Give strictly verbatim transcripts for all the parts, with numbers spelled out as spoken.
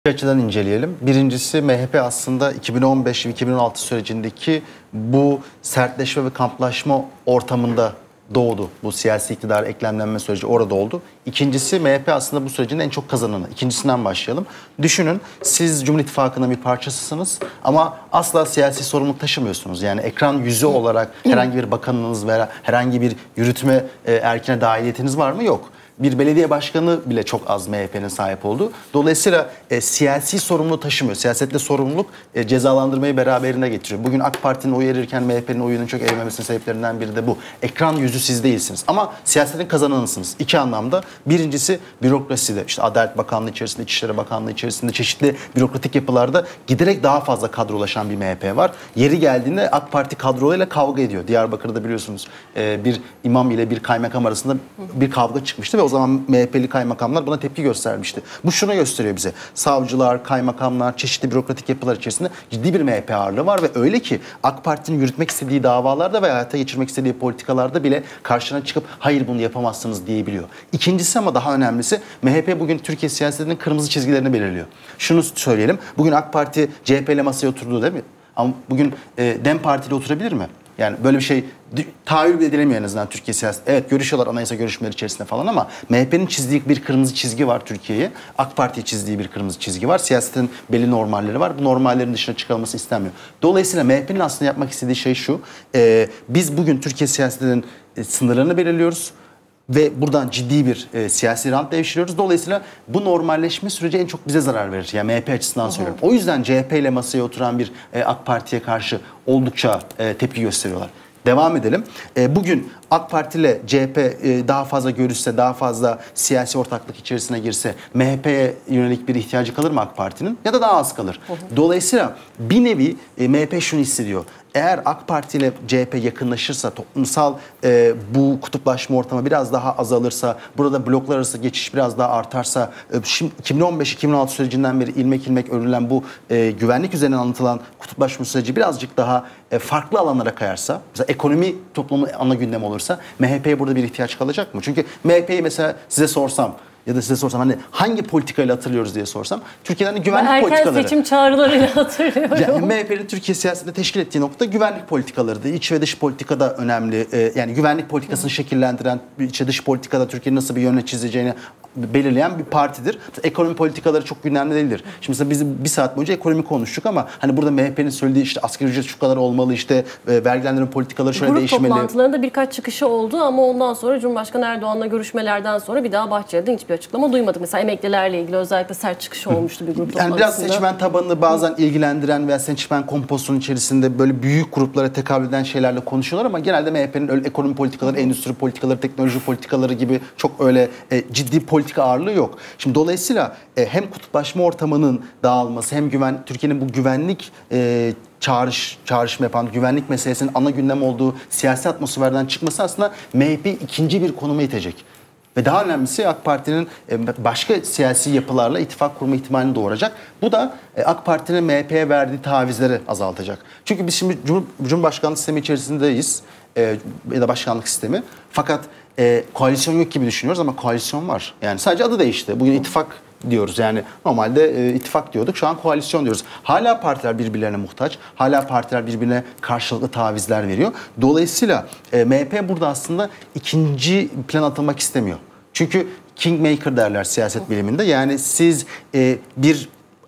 Bir açıdan inceleyelim. Birincisi M H P aslında iki bin on beş iki bin on altı sürecindeki bu sertleşme ve kamplaşma ortamında doğdu. Bu siyasi iktidar eklemlenme süreci orada oldu. İkincisi M H P aslında bu sürecin en çok kazananı. İkincisinden başlayalım. Düşünün, siz Cumhur İttifakı'nın bir parçasısınız ama asla siyasi sorumluluk taşımıyorsunuz. Yani ekran yüzü olarak herhangi bir bakanınız veya herhangi bir yürütme e, erkine dahiliyetiniz var mı? Yok. Bir belediye başkanı bile çok az M H P'nin sahip olduğu. Dolayısıyla e, siyasi sorumluluğu taşımıyor. Siyasetle sorumluluk e, cezalandırmayı beraberinde getiriyor. Bugün AK Parti'nin oyu erirken M H P'nin oyunun çok erimemesinin sebeplerinden biri de bu. Ekran yüzü siz değilsiniz. Ama siyasetin kazananısınız. İki anlamda. Birincisi bürokraside. İşte Adalet Bakanlığı içerisinde, İçişleri Bakanlığı içerisinde çeşitli bürokratik yapılarda giderek daha fazla kadrolaşan bir M H P var. Yeri geldiğinde AK Parti kadrolarıyla kavga ediyor. Diyarbakır'da biliyorsunuz e, bir imam ile bir kaymakam arasında bir kavga çıkmıştı ve o zaman M H P'li kaymakamlar buna tepki göstermişti. Bu şunu gösteriyor bize. Savcılar, kaymakamlar, çeşitli bürokratik yapılar içerisinde ciddi bir M H P ağırlığı var ve öyle ki AK Parti'nin yürütmek istediği davalarda ve hayata geçirmek istediği politikalarda bile karşına çıkıp hayır bunu yapamazsınız diyebiliyor. İkincisi ama daha önemlisi M H P bugün Türkiye siyasetinin kırmızı çizgilerini belirliyor. Şunu söyleyelim. Bugün AK Parti C H P ile masaya oturdu değil mi? Ama bugün e, DEM Parti ile oturabilir mi? Yani böyle bir şey tahayyül edilemiyor en azından Türkiye siyaseti. Evet, görüşüyorlar anayasa görüşmeleri içerisinde falan ama M H P'nin çizdiği bir kırmızı çizgi var Türkiye'ye. AK Parti'ye çizdiği bir kırmızı çizgi var. Siyasetin belli normalleri var. Bu normallerin dışına çıkarılması istenmiyor. Dolayısıyla M H P'nin aslında yapmak istediği şey şu. E, biz bugün Türkiye siyasetinin e, sınırlarını belirliyoruz. Ve buradan ciddi bir e, siyasi rant devşiriyoruz. Dolayısıyla bu normalleşme süreci en çok bize zarar verir. Yani M H P açısından söylüyorum. O yüzden C H P ile masaya oturan bir e, AK Parti'ye karşı oldukça e, tepki gösteriyorlar. Devam edelim. E, bugün AK Parti ile C H P e, daha fazla görüşse, daha fazla siyasi ortaklık içerisine girse M H P'ye yönelik bir ihtiyacı kalır mı AK Parti'nin? Ya da daha az kalır. Hı hı. Dolayısıyla bir nevi e, M H P şunu hissediyor. Eğer AK Parti ile C H P yakınlaşırsa, toplumsal e, bu kutuplaşma ortamı biraz daha azalırsa, burada bloklar arası geçiş biraz daha artarsa, e, şimdi iki bin on beş iki bin on altı sürecinden beri ilmek ilmek örülen bu e, güvenlik üzerine anlatılan kutuplaşma süreci birazcık daha e, farklı alanlara kayarsa, mesela ekonomi toplumun ana gündemi olursa M H P'ye burada bir ihtiyaç kalacak mı? Çünkü M H P'yi mesela size sorsam, ya da size sorsam hani hangi politikayla hatırlıyoruz diye sorsam Türkiye'den de güvenlik ben erken politikaları. Erken seçim çağrılarıyla hatırlıyorum. Yani M H P'nin Türkiye siyasetinde teşkil ettiği nokta güvenlik politikalarıydı. İç ve dış politikada önemli. Ee, yani güvenlik politikasını Hı. şekillendiren, iç ve dış politikada Türkiye'nin nasıl bir yönle çizeceğini belirleyen bir partidir. Ekonomi politikaları çok gündemde değildir. Şimdi mesela biz bir saat boyunca ekonomi konuştuk ama hani burada M H P'nin söylediği işte asgari ücret şu kadar olmalı, işte e, vergilendirme politikaları şöyle Grup değişmeli. Grup toplantılarında birkaç çıkışı oldu ama ondan sonra Cumhurbaşkanı Erdoğan'la görüşmelerden sonra bir daha Bahçeli'den hiçbir açıklama duymadık. Mesela emeklilerle ilgili özellikle sert çıkışı olmuştu bir grup yani toplantısında. Biraz seçmen tabanını bazen ilgilendiren veya seçmen komposunun içerisinde böyle büyük gruplara tekabül eden şeylerle konuşuyorlar ama genelde M H P'nin öyle ekonomi politikaları, endüstri politikaları, teknoloji politikaları gibi çok öyle e, ciddi politika ağırlığı yok. Şimdi dolayısıyla e, hem kutuplaşma ortamının dağılması hem güven Türkiye'nin bu güvenlik e, çağrış çağrışma yapan güvenlik meselesinin ana gündem olduğu siyasi atmosferden çıkması aslında M H P'yi ikinci bir konuma itecek. Ve daha önemlisi AK Parti'nin başka siyasi yapılarla ittifak kurma ihtimalini doğuracak. Bu da AK Parti'nin M H P'ye verdiği tavizleri azaltacak. Çünkü biz şimdi Cumhurbaşkanlığı sistemi içerisindeyiz. Ya da başkanlık sistemi. Fakat e, koalisyon yok gibi düşünüyoruz ama koalisyon var. Yani sadece adı değişti. Bugün ittifak diyoruz. Yani normalde e, ittifak diyorduk. Şu an koalisyon diyoruz. Hala partiler birbirlerine muhtaç. Hala partiler birbirine karşılıklı tavizler veriyor. Dolayısıyla e, M H P burada aslında ikinci plan atılmak istemiyor. Çünkü kingmaker derler siyaset biliminde. Yani siz e, bir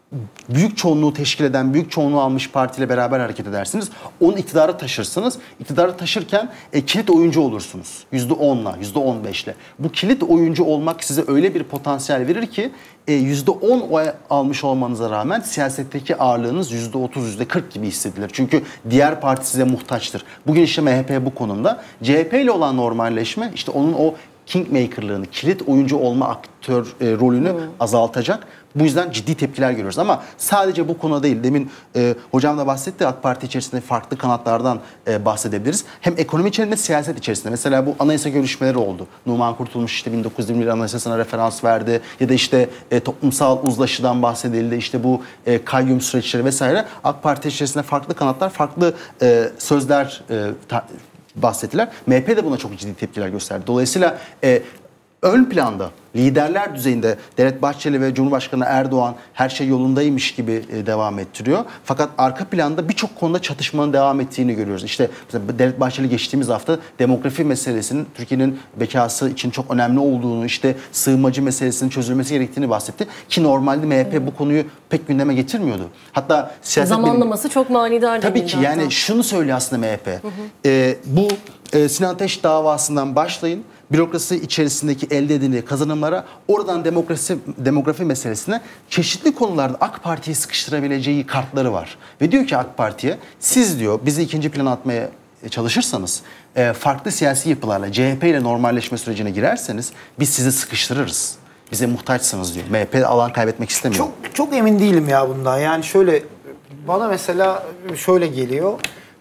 büyük çoğunluğu teşkil eden, büyük çoğunluğu almış partiyle beraber hareket edersiniz. Onu iktidara taşırsınız. İktidarı taşırken e, kilit oyuncu olursunuz. yüzde onla, yüzde on beşle. Bu kilit oyuncu olmak size öyle bir potansiyel verir ki e, yüzde on oy almış olmanıza rağmen siyasetteki ağırlığınız yüzde otuz, yüzde kırk gibi hissedilir. Çünkü diğer parti size muhtaçtır. Bugün işte M H P bu konumda. C H P ile olan normalleşme işte onun o kingmaker'lığını, kilit oyuncu olma aktör e, rolünü hmm. azaltacak. Bu yüzden ciddi tepkiler görüyoruz ama sadece bu konu değil. Demin e, hocam da bahsetti, AK Parti içerisinde farklı kanatlardan e, bahsedebiliriz. Hem ekonomi içerisinde, siyaset içerisinde. Mesela bu anayasa görüşmeleri oldu. Numan Kurtulmuş işte bin dokuz yüz yirmi bir anayasasına referans verdi. Ya da işte e, toplumsal uzlaşıdan bahsedildi. İşte bu e, kayyum süreçleri vesaire. AK Parti içerisinde farklı kanatlar, farklı e, sözler e, bahsettiler. M H P de buna çok ciddi tepkiler gösterdi. Dolayısıyla e, ön planda liderler düzeyinde Devlet Bahçeli ve Cumhurbaşkanı Erdoğan her şey yolundaymış gibi e, devam ettiriyor. Fakat arka planda birçok konuda çatışmanın devam ettiğini görüyoruz. İşte mesela Devlet Bahçeli geçtiğimiz hafta demografi meselesinin Türkiye'nin bekası için çok önemli olduğunu, işte sığınmacı meselesinin çözülmesi gerektiğini bahsetti. Ki normalde M H P bu konuyu pek gündeme getirmiyordu. Hatta siyaset zamanlaması bilim... çok manidar. Tabii ki yani şunu söylüyor aslında M H P. Hı hı. Ee, bu e, Sinan Ateş davasından başlayın. Bürokrasi içerisindeki elde edildiği kazanımlara, oradan demokrasi demografi meselesine çeşitli konularda AK Parti'yi sıkıştırabileceği kartları var. Ve diyor ki AK Parti'ye, siz diyor bizi ikinci plana atmaya çalışırsanız, e, farklı siyasi yapılarla C H P ile normalleşme sürecine girerseniz biz sizi sıkıştırırız. Bize muhtaçsınız diyor. M H P alan kaybetmek istemiyor. Çok çok emin değilim ya bundan. Yani şöyle, bana mesela şöyle geliyor.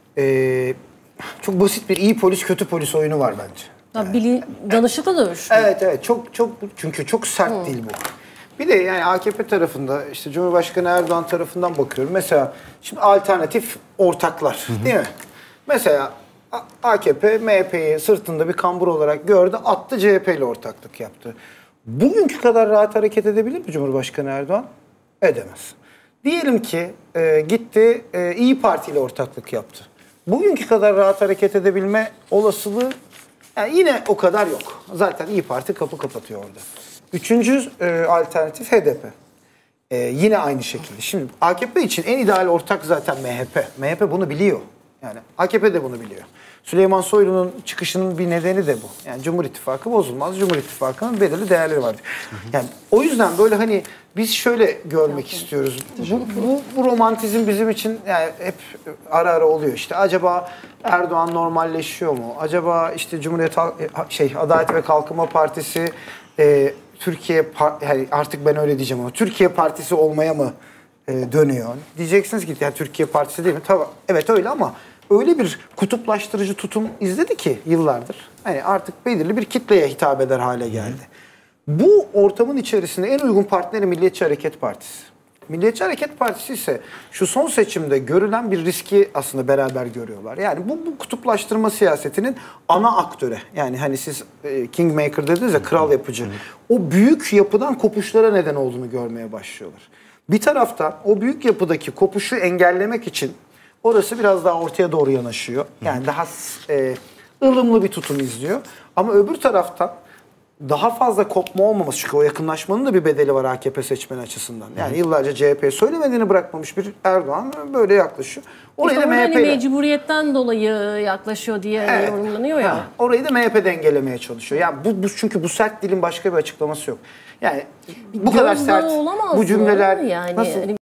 Ee, çok basit bir iyi polis kötü polis oyunu var bence. Ya bili, danışıklı dövüş. Evet evet çok çok çünkü çok sert hmm. değil bu. Bir de yani A K P tarafında, işte Cumhurbaşkanı Erdoğan tarafından bakıyorum. Mesela şimdi alternatif ortaklar, hı hı. değil mi? Mesela A K P M H P'yi sırtında bir kambur olarak gördü, attı, C H P ile ortaklık yaptı. Bugünkü kadar rahat hareket edebilir mi Cumhurbaşkanı Erdoğan? Edemez. Diyelim ki e, gitti e, İyi Parti ile ortaklık yaptı. Bugünkü kadar rahat hareket edebilme olasılığı yani yine o kadar yok. Zaten İyi Parti kapı kapatıyor orada. Üçüncü e, alternatif H D P. E, yine aynı şekilde. Şimdi A K P için en ideal ortak zaten M H P. M H P bunu biliyor. Yani A K P de bunu biliyor. Süleyman Soylu'nun çıkışının bir nedeni de bu. Yani Cumhur İttifakı bozulmaz. Cumhur İttifakı'nın belirli değerleri vardır. Yani o yüzden böyle hani biz şöyle görmek istiyoruz. Bu, bu, bu romantizm bizim için yani hep ara ara oluyor. İşte acaba Erdoğan normalleşiyor mu? Acaba işte Cumhuriyet şey Adalet ve Kalkınma Partisi e, Türkiye yani artık ben öyle diyeceğim ama Türkiye Partisi olmaya mı e, dönüyor? Diyeceksiniz ki yani Türkiye Partisi değil mi? Tabii evet öyle ama öyle bir kutuplaştırıcı tutum izledi ki yıllardır. Hani artık belirli bir kitleye hitap eder hale geldi. Bu ortamın içerisinde en uygun partneri Milliyetçi Hareket Partisi. Milliyetçi Hareket Partisi ise şu son seçimde görülen bir riski aslında beraber görüyorlar. Yani bu, bu kutuplaştırma siyasetinin ana aktörü. Yani hani siz e, Kingmaker dediniz ya, kral yapıcı. O büyük yapıdan kopuşlara neden olduğunu görmeye başlıyorlar. Bir taraftan o büyük yapıdaki kopuşu engellemek için orası biraz daha ortaya doğru yanaşıyor. Yani daha e, ılımlı bir tutum izliyor. Ama öbür taraftan daha fazla kopma olmaması, çünkü o yakınlaşmanın da bir bedeli var A K P seçmeni açısından. Yani yıllarca C H P'ye söylemediğini bırakmamış bir Erdoğan böyle yaklaşıyor. Orayı işte da M H P hani mecburiyetten dolayı yaklaşıyor diye evet. yorumlanıyor ya. Ha, orayı da M H P dengelemeye çalışıyor. Yani bu, bu çünkü bu sert dilin başka bir açıklaması yok. Yani bu kadar sert bu cümleler yani. nasıl